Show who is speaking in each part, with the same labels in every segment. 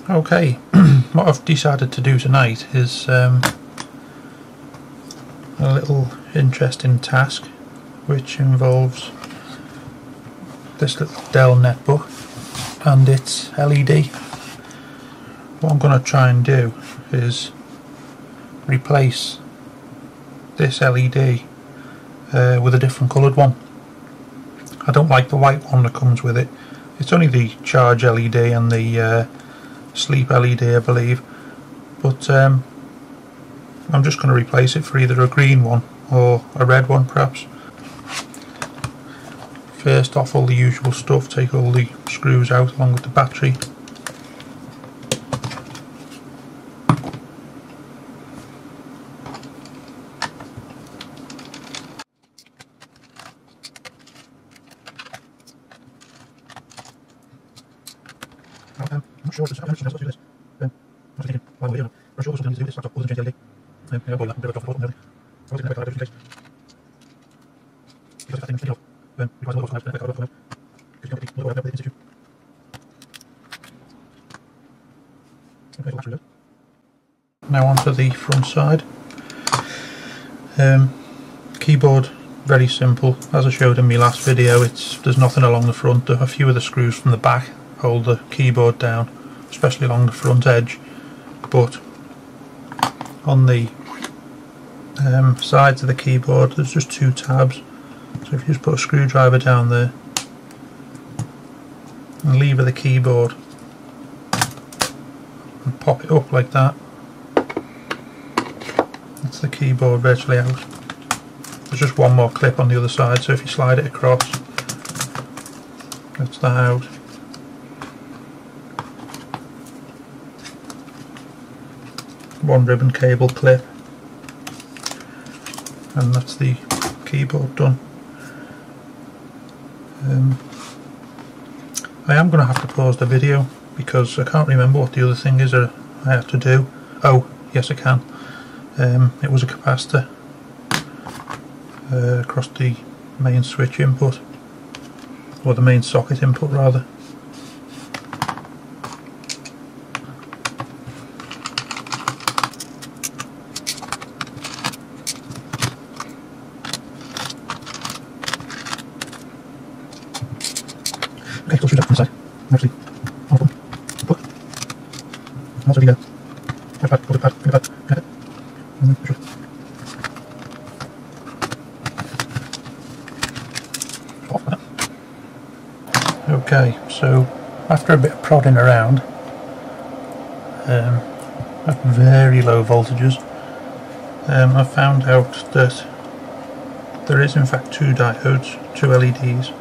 Speaker 1: Okay, what I've decided to do tonight is a little interesting task which involves this little Dell netbook and its LED. What I'm going to try and do is replace this LED with a different coloured one. I don't like the white one that comes with it. It's only the charge LED and the sleep LED, I believe, but I'm just going to replace it for either a green one or a red one perhaps. First off, all the usual stuff, take all the screws out along with the battery. I'm not sure if there's anything else to do this. I was thinking, by the way, I'm not sure there's something to do with this laptop other than change the LED. I'll go that and do it off the bottom. I was thinking about that just in case. Because if that thing was thinking of, requires a lot of time to make it out of the because you can't get the other way in situ. Okay, so that's really good. Now onto the front side. Keyboard, very simple. As I showed in my last video, there's nothing along the front. A few of the screws from the back hold the keyboard down, especially along the front edge, but on the sides of the keyboard there's just two tabs. So if you just put a screwdriver down there and lever the keyboard and pop it up like that, that's the keyboard virtually out. There's just one more clip on the other side, so if you slide it across, that's that out. One ribbon cable clip, and that's the keyboard done. I am going to have to pause the video because I can't remember what the other thing is that I have to do. Oh, yes I can. It was a capacitor across the main switch input, or the main socket input rather. Okay, so screws out from the side. Actually, on the hook. Also the touchpad, hold it pad, finger pad, get it. And then push it. Off like that. Okay, so after a bit of prodding around at very low voltages, I found out that there is in fact two diodes, two LEDs.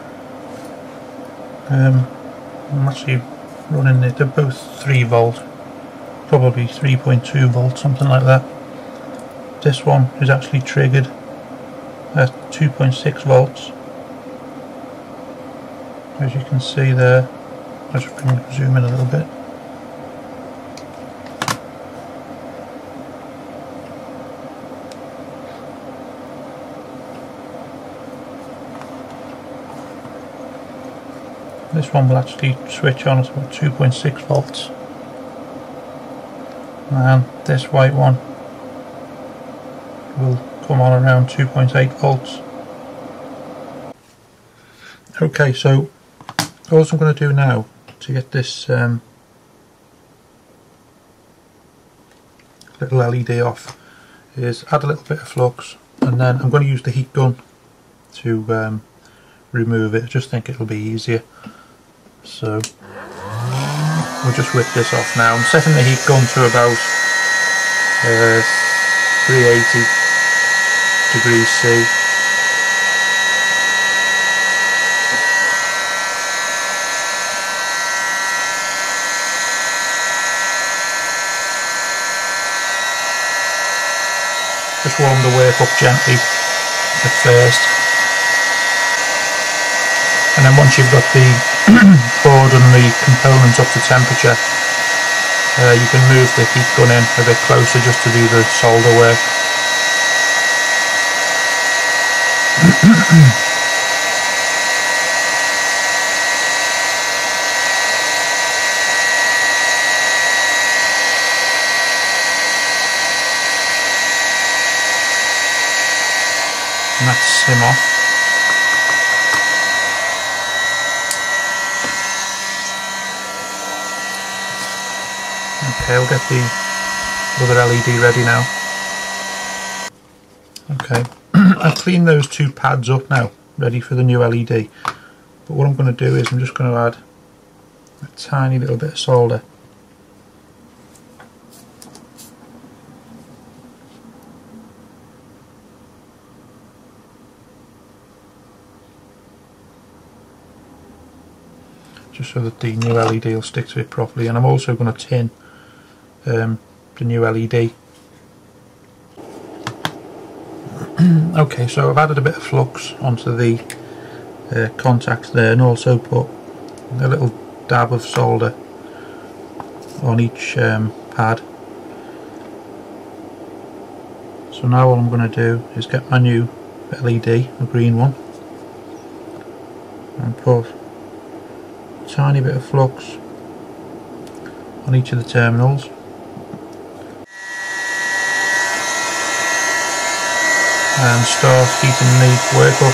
Speaker 1: I'm actually running it, they're both 3 volt, probably 3.2 volts, something like that. This one is actually triggered at 2.6 volts, as you can see there. I'll just zoom in a little bit. This one will actually switch on at about 2.6 volts, and this white one will come on around 2.8 volts. Okay, so all I'm going to do now to get this little LED off is add a little bit of flux, and then I'm going to use the heat gun to remove it. I just think it'll be easier. So we'll just whip this off now. I'm setting the heat gun to about 380 degrees C. Just warm the work up gently at first, and then once you've got the board and the components up to temperature, you can move the heat gun in a bit closer just to do the solder work. and that's sim off. Okay, I'll get the other LED ready now. Okay, I've cleaned those two pads up now, ready for the new LED. But what I'm going to do is I'm just going to add a tiny little bit of solder. Just so that the new LED will stick to it properly, and I'm also going to tin the new LED. Okay, so I've added a bit of flux onto the contacts there, and also put a little dab of solder on each pad. So now what I'm going to do is get my new LED, a green one, and put a tiny bit of flux on each of the terminals. And start heating the work up.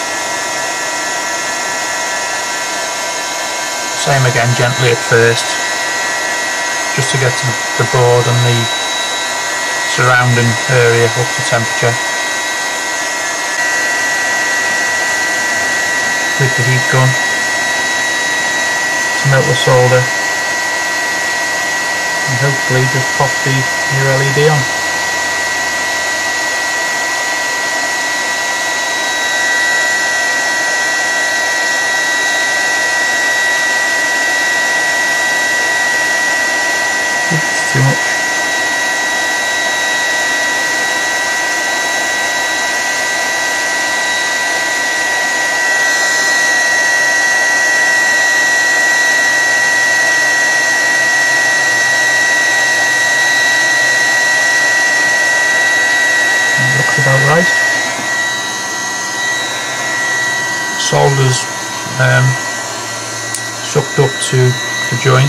Speaker 1: Same again, gently at first, just to get the board and the surrounding area up to temperature. With the heat gun to melt the solder, and hopefully just pop the new LED on. Oops, too much. Looks about right. Solder's sucked up to the joint.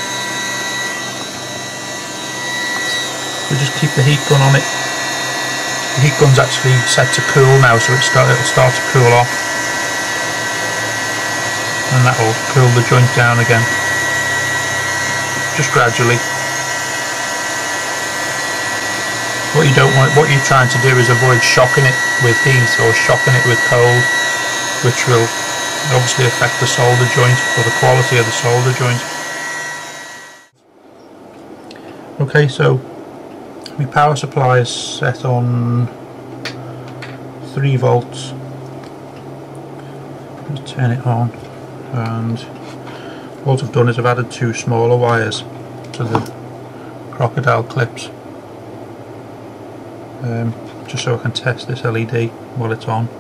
Speaker 1: We just keep the heat gun on it. The heat gun's actually set to cool now, so it'll start to cool off, and that will cool the joint down again, just gradually. What you're trying to do is avoid shocking it with heat or shocking it with cold, which will obviously affect the solder joint or the quality of the solder joint. Okay, so my power supply is set on 3 volts. Just turn it on, and what I've done is I've added 2 smaller wires to the crocodile clips, just so I can test this LED while it's on,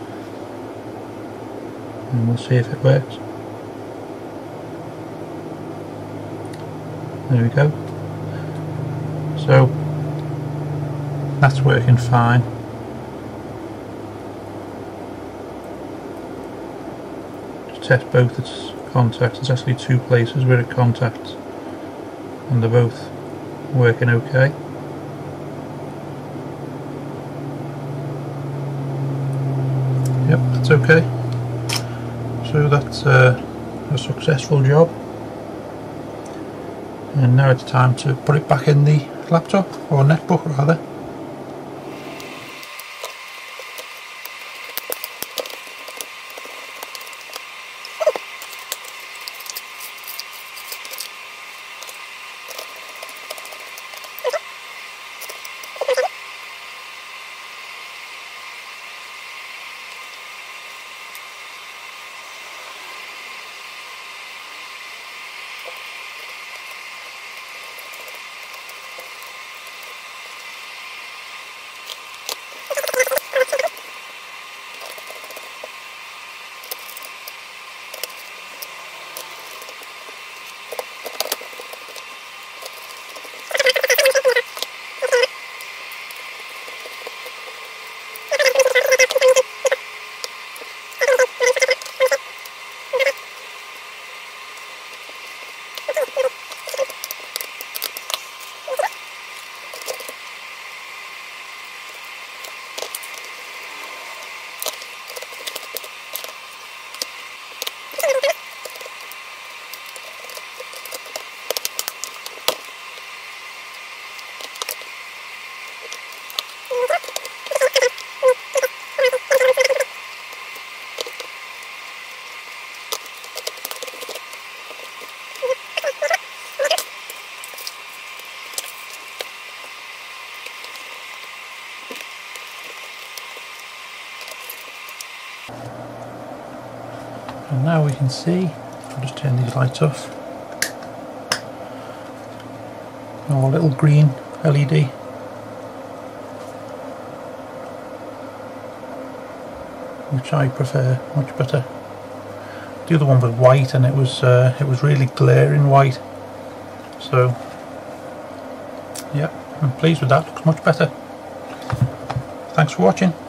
Speaker 1: and we'll see if it works. There we go. So that's working fine. Just test both its contacts. There's actually 2 places where it contacts, and they're both working okay. Yep, that's okay. So that's a successful job. And now it's time to put it back in the laptop, or netbook rather. And now we can see, I'll just turn these lights off, our little green LED. Which I prefer much better. The other one was white, and it was really glaring white. So yeah, I'm pleased with that. Looks much better. Thanks for watching.